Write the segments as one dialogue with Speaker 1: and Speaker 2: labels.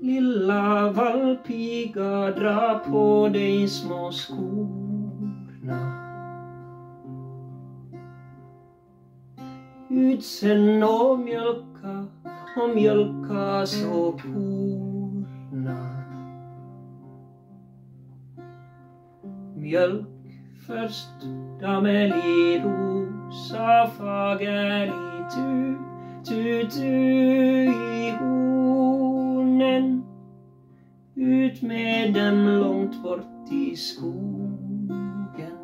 Speaker 1: Lilla valpiga, dra på dig små skorna. Ut sen och mjölka så korna. Mjölk först, Dameli rosa fager i tu i hornen. Ut med dem långt bort i skogen.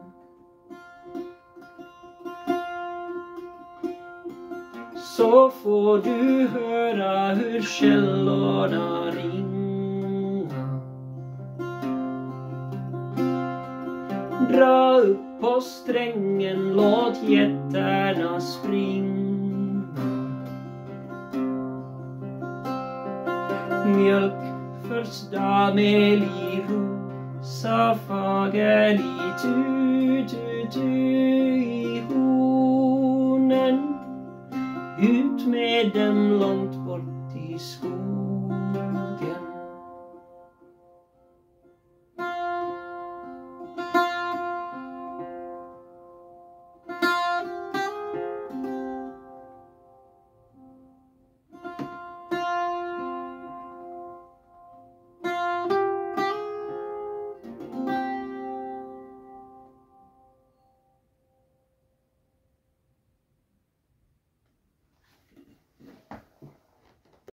Speaker 1: Så får du höra hur källorna ringa. Dra upp på strängen, låt getterna springa. Mjölk först, Dameli rosa fager i tu i hornen. Ut med dem långt bort i skogen.